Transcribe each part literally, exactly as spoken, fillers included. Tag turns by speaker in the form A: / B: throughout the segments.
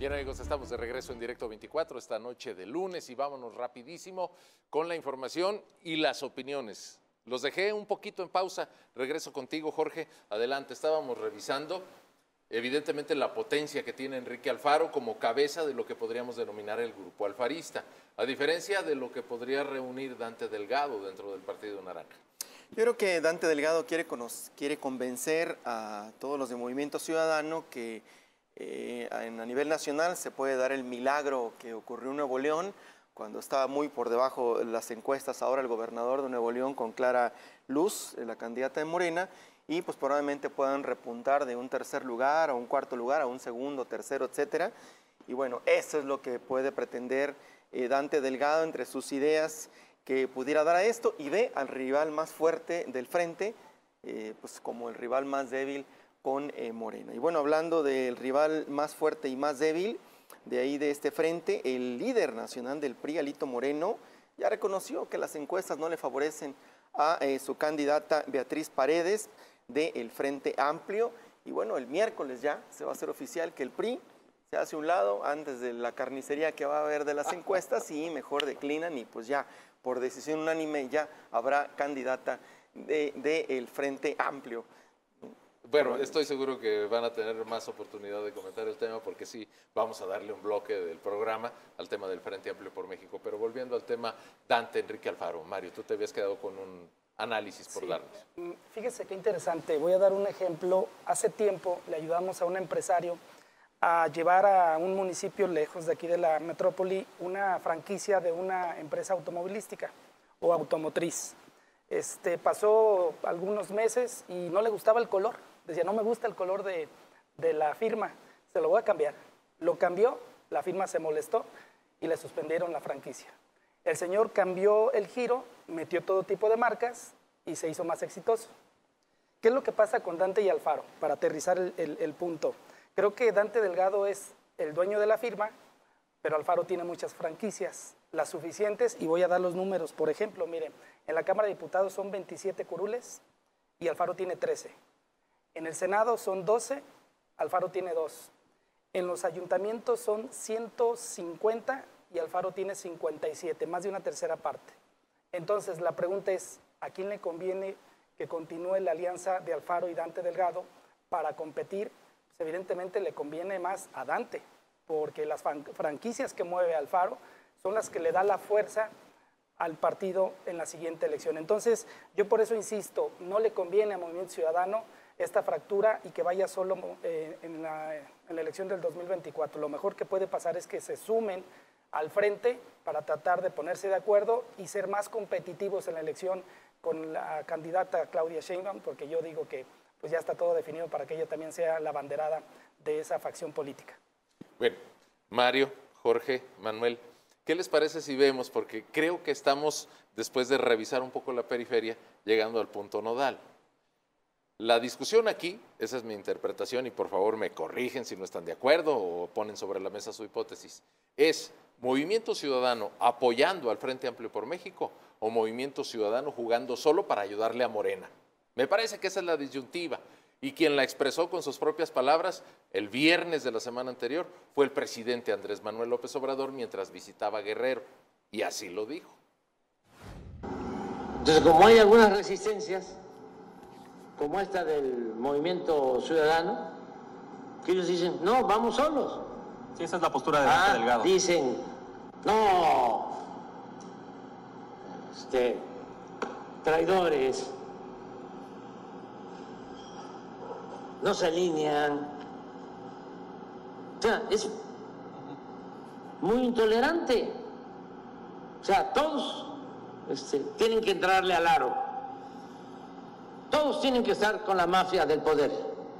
A: Bien, amigos, estamos de regreso en Directo veinticuatro esta noche de lunes y vámonos rapidísimo con la información y las opiniones. Los dejé un poquito en pausa. Regreso contigo, Jorge. Adelante. Estábamos revisando, evidentemente, la potencia que tiene Enrique Alfaro como cabeza de lo que podríamos denominar el grupo alfarista, a diferencia de lo que podría reunir Dante Delgado dentro del Partido Naranja.
B: Yo creo que Dante Delgado quiere, quiere convencer a todos los de Movimiento Ciudadano que eh, a nivel nacional se puede dar el milagro que ocurrió en Nuevo León, cuando estaba muy por debajo de las encuestas ahora el gobernador de Nuevo León con Clara Luz, la candidata de Morena, y pues probablemente puedan repuntar de un tercer lugar a un cuarto lugar, a un segundo, tercero, etcétera. Y bueno, eso es lo que puede pretender eh, Dante Delgado entre sus ideas que pudiera dar a esto, y ve al rival más fuerte del frente eh, pues como el rival más débil con eh, Morena. Y bueno, hablando del rival más fuerte y más débil de ahí de este frente, el líder nacional del P R I, Alito Moreno, ya reconoció que las encuestas no le favorecen a eh, su candidata Beatriz Paredes del Frente Amplio. Y bueno, el miércoles ya se va a hacer oficial que el P R I se hace a un lado antes de la carnicería que va a haber de las encuestas y mejor declinan, y pues ya por decisión unánime ya habrá candidata del de, de Frente Amplio.
A: Bueno, estoy seguro que van a tener más oportunidad de comentar el tema porque sí, vamos a darle un bloque del programa al tema del Frente Amplio por México. Pero volviendo al tema Dante Enrique Alfaro, Mario, tú te habías quedado con un análisis por
C: sí,
A: darnos.
C: Fíjese qué interesante. Voy a dar un ejemplo. Hace tiempo le ayudamos a un empresario a llevar a un municipio lejos de aquí de la metrópoli una franquicia de una empresa automovilística o automotriz. Este, pasó algunos meses y no le gustaba el color. Decía, no me gusta el color de, de la firma, se lo voy a cambiar. Lo cambió, la firma se molestó y le suspendieron la franquicia. El señor cambió el giro, metió todo tipo de marcas y se hizo más exitoso. ¿Qué es lo que pasa con Dante y Alfaro? Para aterrizar el, el, el punto. Creo que Dante Delgado es el dueño de la firma, pero Alfaro tiene muchas franquicias, las suficientes, y voy a dar los números. Por ejemplo, miren, en la Cámara de Diputados son veintisiete curules y Alfaro tiene trece. En el Senado son doce, Alfaro tiene dos. En los ayuntamientos son ciento cincuenta y Alfaro tiene cincuenta y siete, más de una tercera parte. Entonces, la pregunta es, ¿a quién le conviene que continúe la alianza de Alfaro y Dante Delgado para competir? Pues evidentemente le conviene más a Dante, porque las franquicias que mueve Alfaro son las que le da la fuerza al partido en la siguiente elección. Entonces, yo por eso insisto, no le conviene a Movimiento Ciudadano esta fractura y que vaya solo eh, en, la, en la elección del dos mil veinticuatro. Lo mejor que puede pasar es que se sumen al frente para tratar de ponerse de acuerdo y ser más competitivos en la elección con la candidata Claudia Sheinbaum, porque yo digo que pues ya está todo definido para que ella también sea la abanderada de esa facción política.
A: Bueno, Mario, Jorge, Manuel, ¿qué les parece si vemos? Porque creo que estamos, después de revisar un poco la periferia, llegando al punto nodal. La discusión aquí, esa es mi interpretación y por favor me corrigen si no están de acuerdo o ponen sobre la mesa su hipótesis, es Movimiento Ciudadano apoyando al Frente Amplio por México o Movimiento Ciudadano jugando solo para ayudarle a Morena. Me parece que esa es la disyuntiva y quien la expresó con sus propias palabras el viernes de la semana anterior fue el presidente Andrés Manuel López Obrador mientras visitaba Guerrero y así lo dijo.
D: Entonces, como hay algunas resistencias, como esta del Movimiento Ciudadano, que ellos dicen, no, vamos solos.
E: Sí, esa es la postura de Dante
D: ah,
E: Delgado.
D: Dicen, no, este, traidores, no se alinean. O sea, es muy intolerante. O sea, todos este, tienen que entrarle al aro. Todos tienen que estar con la mafia del poder.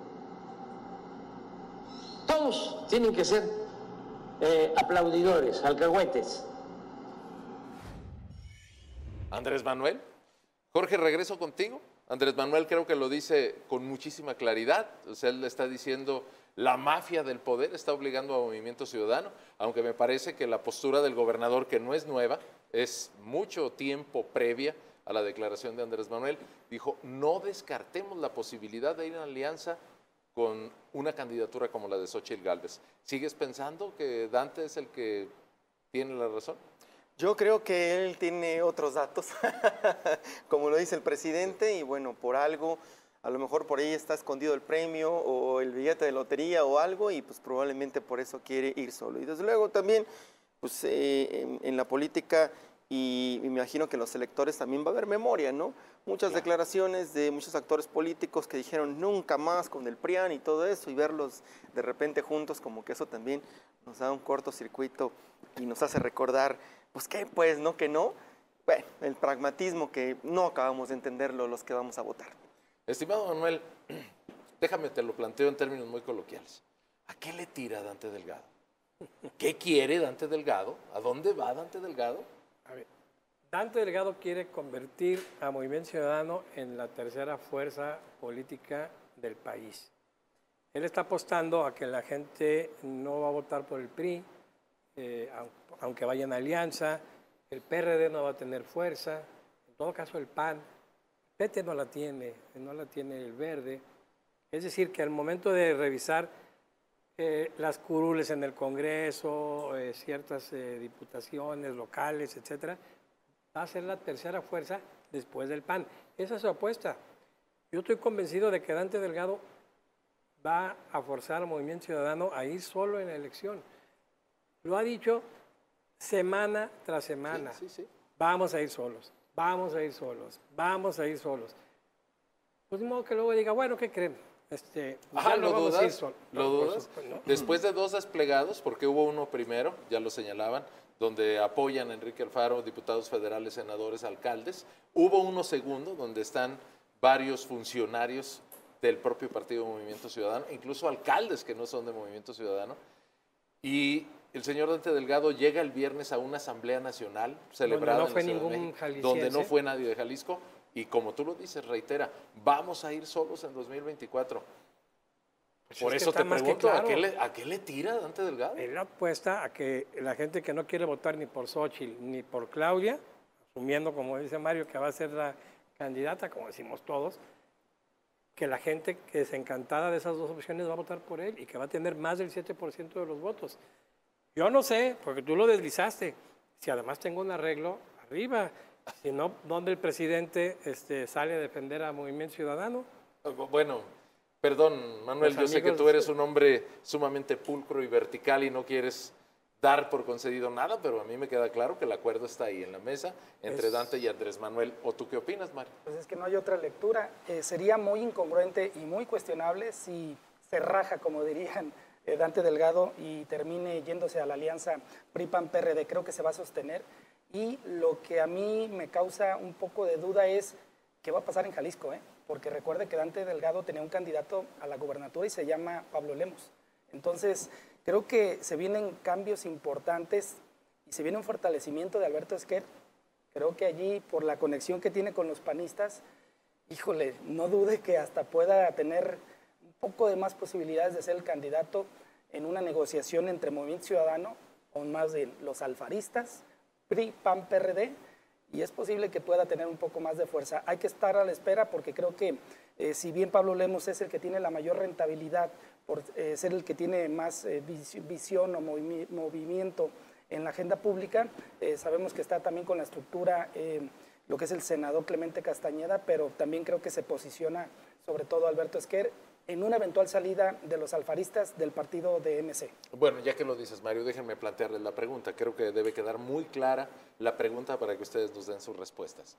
D: Todos tienen que ser eh, aplaudidores, alcahuetes.
A: Andrés Manuel, Jorge, regreso contigo. Andrés Manuel creo que lo dice con muchísima claridad. O sea, él le está diciendo la mafia del poder está obligando a Movimiento Ciudadano, aunque me parece que la postura del gobernador, que no es nueva, es mucho tiempo previa a la declaración de Andrés Manuel, dijo, no descartemos la posibilidad de ir en alianza con una candidatura como la de Xóchitl Gálvez. ¿Sigues pensando que Dante es el que tiene la razón?
B: Yo creo que él tiene otros datos, como lo dice el presidente, y bueno, por algo, a lo mejor por ahí está escondido el premio o el billete de lotería o algo, y pues probablemente por eso quiere ir solo. Y desde luego también, pues eh, en, en la política, y, y me imagino que los electores también va a haber memoria, ¿no? Muchas
A: Claro.
B: declaraciones de muchos actores políticos que dijeron nunca más con el P R I A N y todo eso, y verlos de repente juntos, como que eso también nos da un cortocircuito y nos hace recordar, pues qué, pues, ¿no? Que no. Bueno, el pragmatismo que no acabamos de entenderlo los que vamos a votar.
A: Estimado Manuel, déjame te lo planteo en términos muy coloquiales. ¿A qué le tira Dante Delgado? ¿Qué quiere Dante Delgado? ¿A dónde va Dante Delgado?
F: A ver, Dante Delgado quiere convertir a Movimiento Ciudadano en la tercera fuerza política del país. Él está apostando a que la gente no va a votar por el P R I, eh, aunque vaya en alianza, el P R D no va a tener fuerza, en todo caso el P A N, el P T no la tiene, no la tiene el Verde. Es decir, que al momento de revisar eh, las curules en el Congreso, eh, ciertas eh, diputaciones locales, etcétera, va a ser la tercera fuerza después del P A N. Esa es su apuesta. Yo estoy convencido de que Dante Delgado va a forzar al Movimiento Ciudadano a ir solo en la elección. Lo ha dicho semana tras semana.
A: Sí, sí, sí.
F: Vamos a ir solos, vamos a ir solos, vamos a ir solos. Pues de modo que luego diga, bueno, ¿qué creen? Este,
A: Ajá,
F: ya
A: ¿lo
F: vamos a ir
A: dudas?
F: solos.
A: ¿Lo
F: No, por
A: dudas?
F: supuesto, no.
A: Después de dos desplegados, porque hubo uno primero, ya lo señalaban, donde apoyan a Enrique Alfaro, diputados federales, senadores, alcaldes. Hubo uno segundo, donde están varios funcionarios del propio Partido Movimiento Ciudadano, incluso alcaldes que no son de Movimiento Ciudadano. Y el señor Dante Delgado llega el viernes a una asamblea nacional celebrada
F: no
A: en
F: fue
A: la Ciudad de
F: ningún
A: México,
F: jalisciense.
A: donde no fue nadie de Jalisco. Y como tú lo dices, reitera, vamos a ir solos en dos mil veinticuatro.
F: Pues
A: Por
F: es que
A: eso
F: está
A: te
F: más que
A: pregunto, ¿a,
F: claro.
A: qué le, ¿a qué le tira Dante Delgado?
F: Él apuesta a que la gente que no quiere votar ni por Xóchitl ni por Claudia, asumiendo, como dice Mario, que va a ser la candidata, como decimos todos, que la gente que es encantada de esas dos opciones va a votar por él y que va a tener más del siete por ciento de los votos. Yo no sé, porque tú lo deslizaste, si además tengo un arreglo arriba, si no, ¿dónde el presidente este, sale a defender a Movimiento Ciudadano?
A: Bueno, perdón, Manuel,
F: Los
A: yo sé que
F: amigos
A: tú
F: de-
A: eres un hombre sumamente pulcro y vertical y no quieres dar por concedido nada, pero a mí me queda claro que el acuerdo está ahí en la mesa entre
F: Es-
A: Dante y Andrés Manuel. ¿O tú qué opinas, Mario?
C: Pues es que no hay otra lectura. Eh, sería muy incongruente y muy cuestionable si se raja, como dirían eh, Dante Delgado, y termine yéndose a la alianza P R I P A N P R D. Creo que se va a sostener. Y lo que a mí me causa un poco de duda es qué va a pasar en Jalisco, ¿eh? Porque recuerde que Dante Delgado tenía un candidato a la gubernatura y se llama Pablo Lemos. Entonces, creo que se vienen cambios importantes y se viene un fortalecimiento de Alberto Esquer. Creo que allí, por la conexión que tiene con los panistas, híjole, no dude que hasta pueda tener un poco de más posibilidades de ser el candidato en una negociación entre Movimiento Ciudadano, o más de los alfaristas, P R I, P A N, P R D, y es posible que pueda tener un poco más de fuerza. Hay que estar a la espera porque creo que eh, si bien Pablo Lemos es el que tiene la mayor rentabilidad por eh, ser el que tiene más eh, vis- visión o movi- movimiento en la agenda pública, eh, sabemos que está también con la estructura, eh, lo que es el senador Clemente Castañeda, pero también creo que se posiciona sobre todo Alberto Esquer en una eventual salida de los alfaristas del partido de M C.
A: Bueno, ya que lo dices, Mario, déjenme plantearles la pregunta. Creo que debe quedar muy clara la pregunta para que ustedes nos den sus respuestas.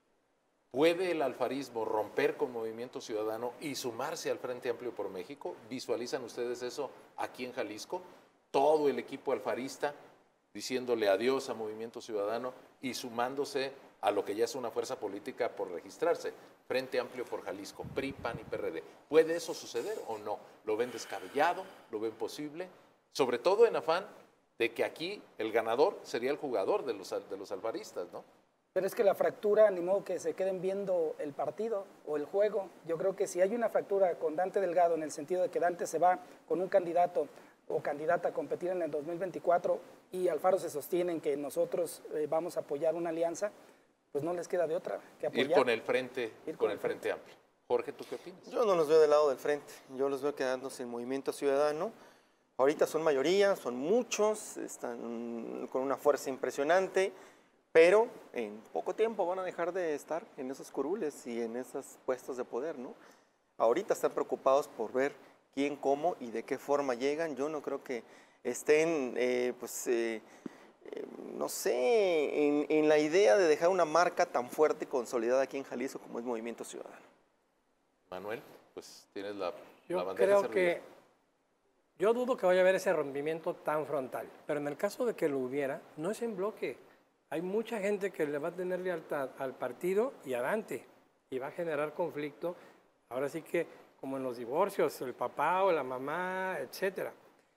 A: ¿Puede el alfarismo romper con Movimiento Ciudadano y sumarse al Frente Amplio por México? ¿Visualizan ustedes eso aquí en Jalisco? Todo el equipo alfarista diciéndole adiós a Movimiento Ciudadano y sumándose a lo que ya es una fuerza política por registrarse, Frente Amplio por Jalisco, P R I, P A N y P R D. ¿Puede eso suceder o no? ¿Lo ven descabellado? ¿Lo ven posible? Sobre todo en afán de que aquí el ganador sería el jugador de los, de los alfaristas, ¿no?
C: Pero es que la fractura, ni modo que se queden viendo el partido o el juego. Yo creo que si hay una fractura con Dante Delgado en el sentido de que Dante se va con un candidato o candidata a competir en el dos mil veinticuatro y Alfaro se sostiene en que nosotros eh, vamos a apoyar una alianza, pues no les queda de otra que apoyar.
A: Ir con el Frente,
C: Ir
A: con el Frente Amplio. Jorge, ¿tú qué opinas?
B: Yo no los veo del lado del frente, yo los veo quedándose en Movimiento Ciudadano. Ahorita son mayoría, son muchos, están con una fuerza impresionante, pero en poco tiempo van a dejar de estar en esos curules y en esos puestos de poder, ¿no? Ahorita están preocupados por ver quién, cómo y de qué forma llegan. Yo no creo que estén, eh, pues, eh, eh, no sé, en, en la idea de dejar una marca tan fuerte y consolidada aquí en Jalisco como es Movimiento Ciudadano.
A: Manuel, pues tienes la,
F: Yo
A: la bandeja
F: creo
A: servida.
F: que, yo dudo que vaya a haber ese rompimiento tan frontal, pero en el caso de que lo hubiera, no es en bloque. Hay mucha gente que le va a tener lealtad al partido y a Dante, y va a generar conflicto, ahora sí que como en los divorcios, el papá o la mamá, etcétera.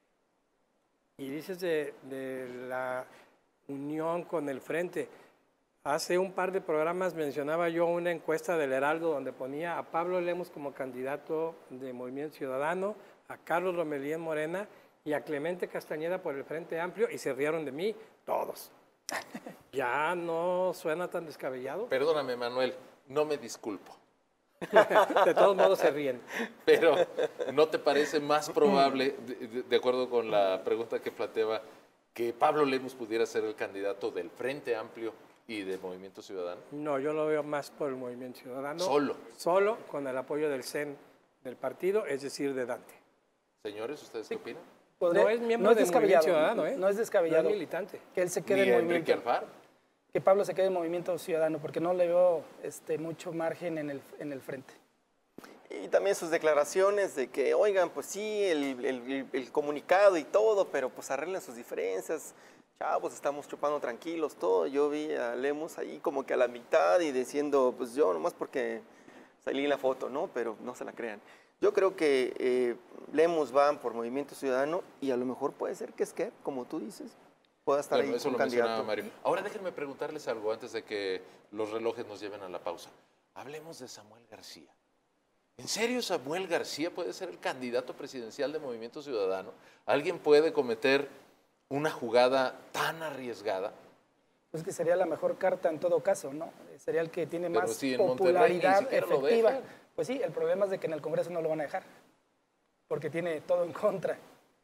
F: Y dices de, de la unión con el Frente. Hace un par de programas mencionaba yo una encuesta del Heraldo donde ponía a Pablo Lemos como candidato de Movimiento Ciudadano, a Carlos Lomelí en Morena y a Clemente Castañeda por el Frente Amplio, y se rieron de mí todos. ¿Ya no suena tan descabellado?
A: Perdóname, Manuel, no me disculpo.
F: De todos modos se ríen.
A: Pero ¿no te parece más probable, de, de- de acuerdo con la pregunta que planteaba, que Pablo Lemos pudiera ser el candidato del Frente Amplio y de Movimiento Ciudadano?
F: No, yo lo veo más por el Movimiento Ciudadano.
A: Solo.
F: Solo con el apoyo del C E N del partido, es decir, de Dante.
A: Señores, ¿ustedes qué opinan?
C: Podría-
F: No es miembro
C: no
F: del Movimiento
C: descabellado,
F: Ciudadano, ¿eh?
C: No es descabellado
F: No es militante.
C: que él se quede
A: Ni
C: en
A: Enrique
C: Movimiento.
A: Alfaro.
C: Que Pablo se quede en Movimiento Ciudadano, porque no le veo este, mucho margen en el, en el frente.
B: Y también sus declaraciones de que, oigan, pues sí, el, el- el comunicado y todo, pero pues arreglen sus diferencias. Chavos, estamos chupando tranquilos, todo. Yo vi a Lemos ahí como que a la mitad y diciendo, pues yo nomás porque salí en la foto, ¿no? Pero no se la crean. Yo creo que eh, Lemos va por Movimiento Ciudadano y a lo mejor puede ser que Esquer, como tú dices, pueda estar
A: Bueno,
B: ahí
A: eso
B: como
A: lo
B: candidato.
A: mencionaba Mario. Ahora déjenme preguntarles algo antes de que los relojes nos lleven a la pausa. Hablemos de Samuel García. ¿En serio Samuel García puede ser el candidato presidencial de Movimiento Ciudadano? ¿Alguien puede cometer una jugada tan arriesgada?
C: Pues que sería la mejor carta en todo caso, ¿no? Sería el que tiene
A: Pero
C: más
A: si en Monterrey ni
C: popularidad
A: siquiera lo
C: efectiva.
A: dejan.
C: Pues sí, el problema es de que en el Congreso no lo van a dejar, porque tiene todo en contra.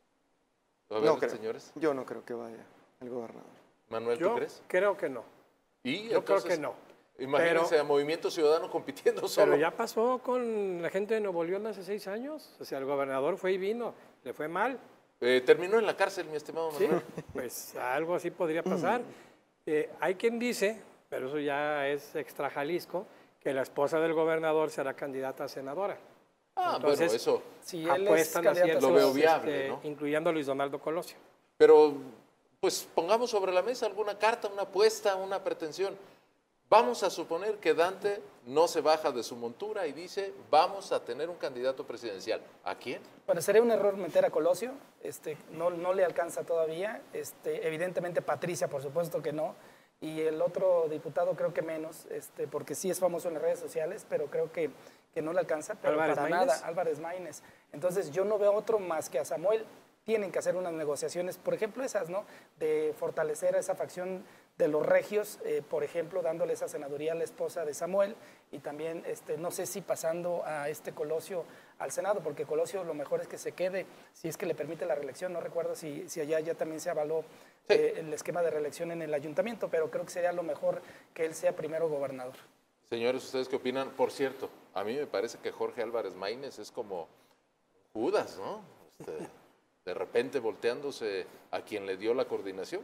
A: A ver,
B: No creo.
A: señores.
B: Yo no creo que vaya el gobernador.
A: Manuel, ¿tú
F: Yo
A: crees?
F: creo que no.
A: Y
F: Yo creo
A: entonces,
F: que no.
A: Imagínense
F: Pero-
A: a Movimiento Ciudadano compitiendo solo.
F: Pero ya pasó con la gente de Nuevo León hace seis años. O sea, el gobernador fue y vino. Le fue mal.
A: Eh, terminó en la cárcel, mi estimado
F: Sí,
A: Manuel.
F: pues algo así podría pasar. Eh, hay quien dice, pero eso ya es extra Jalisco, que la esposa del gobernador será candidata a senadora.
A: Ah,
F: Entonces,
A: bueno, eso.
C: Si él es
F: Apuestan así,
C: candidato a
A: Lo veo
C: senador,
A: viable,
F: este,
A: ¿no?
F: incluyendo a Luis Donaldo Colosio.
A: Pero, pues pongamos sobre la mesa alguna carta, una apuesta, una pretensión. Vamos a suponer que Dante no se baja de su montura y dice, vamos a tener un candidato presidencial. ¿A quién?
C: Bueno, sería un error meter a Colosio, este, no, no le alcanza todavía, este, evidentemente Patricia, por supuesto que no, y el otro diputado creo que menos, este, porque sí es famoso en las redes sociales, pero creo que, que no le alcanza, pero
F: ¿Álvarez
C: para
F: Maínez?
C: nada, Álvarez Maínez. Entonces yo no veo otro más que a Samuel. Tienen que hacer unas negociaciones, por ejemplo esas, ¿no? De fortalecer a esa facción de los regios, eh, por ejemplo, dándole esa senaduría a la esposa de Samuel y también, este, no sé si pasando a este Colosio al Senado, porque Colosio lo mejor es que se quede, si es que le permite la reelección, no recuerdo si, si allá ya también se avaló
A: Sí.
C: eh, el esquema de reelección en el ayuntamiento, pero creo que sería lo mejor que él sea primero gobernador.
A: Señores, ¿ustedes qué opinan? Por cierto, a mí me parece que Jorge Álvarez Maínez es como Judas, ¿no? Este, de repente volteándose a quien le dio la coordinación.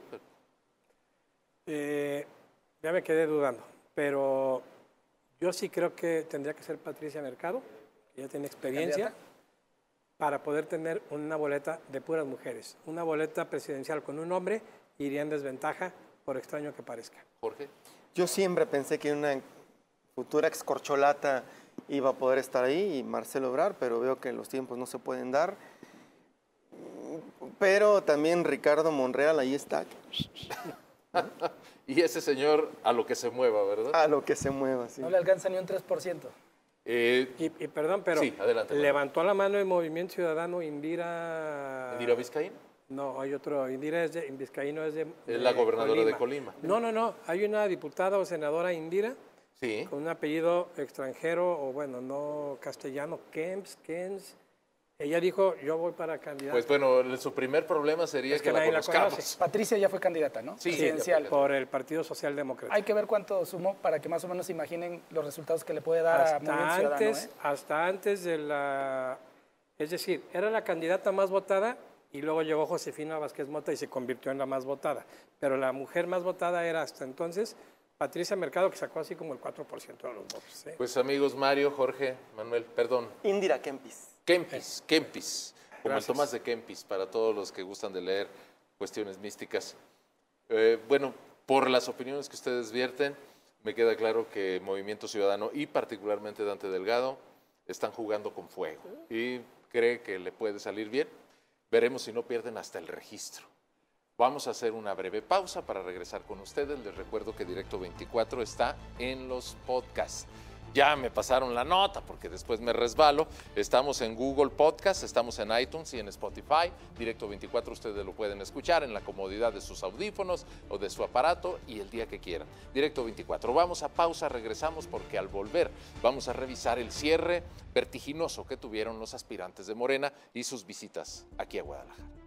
F: Eh, ya me quedé dudando, pero yo sí creo que tendría que ser Patricia Mercado, que ya tiene experiencia,
C: ¿Candidata?
F: para poder tener una boleta de puras mujeres. Una boleta presidencial con un hombre iría en desventaja, por extraño que parezca.
A: Jorge.
B: Yo siempre pensé que una futura excorcholata iba a poder estar ahí y Marcelo Ebrard, pero veo que los tiempos no se pueden dar. Pero también Ricardo Monreal ahí está,
A: Y ese señor a lo que se mueva, ¿verdad?
B: a lo que se mueva. Sí.
C: No le alcanza ni un tres por ciento.
A: Eh,
F: Y, y perdón, pero
A: Sí, adelante, Manuel.
F: levantó la mano el Movimiento Ciudadano Indira...
A: ¿Indira Vizcaíno?
F: No, hay otro. Indira es de, Vizcaíno es de,
A: Es la
F: de
A: gobernadora de Colima.
F: No, no, no. Hay una diputada o senadora Indira
A: Sí.
F: con un apellido extranjero, o bueno, no castellano, Kemps, Kens. Ella dijo, yo voy para candidata.
A: Pues bueno, su primer problema sería
F: Es
A: que,
F: que
A: la
F: nadie la
A: conozcamos.
F: conoce.
C: Patricia ya fue candidata, ¿no?
A: Sí,
C: Presidencial.
F: por el Partido Socialdemócrata.
C: Hay que ver cuánto sumó para que más o menos imaginen los resultados que le puede dar a Movimiento
F: hasta
C: Ciudadano.
F: antes,
C: ¿eh?
F: hasta antes de la... Es decir, era la candidata más votada y luego llegó Josefina Vázquez Mota y se convirtió en la más votada. Pero la mujer más votada era hasta entonces Patricia Mercado, que sacó así como el cuatro por ciento de los votos. ¿eh?
A: Pues amigos, Mario, Jorge, Manuel, perdón,
B: Indira Kempis.
A: Kempis, Kempis, como
F: Gracias.
A: el Tomás de Kempis, para todos los que gustan de leer cuestiones místicas. Eh, bueno, por las opiniones que ustedes vierten, me queda claro que Movimiento Ciudadano y particularmente Dante Delgado están jugando con fuego y cree que le puede salir bien. Veremos si no pierden hasta el registro. Vamos a hacer una breve pausa para regresar con ustedes. Les recuerdo que Directo veinticuatro está en los podcasts. Ya me pasaron la nota porque después me resbalo. Estamos en Google Podcast, estamos en iTunes y en Spotify. Directo veinticuatro ustedes lo pueden escuchar en la comodidad de sus audífonos o de su aparato y el día que quieran. Directo veinticuatro. Vamos a pausa, regresamos porque al volver vamos a revisar el cierre vertiginoso que tuvieron los aspirantes de Morena y sus visitas aquí a Guadalajara.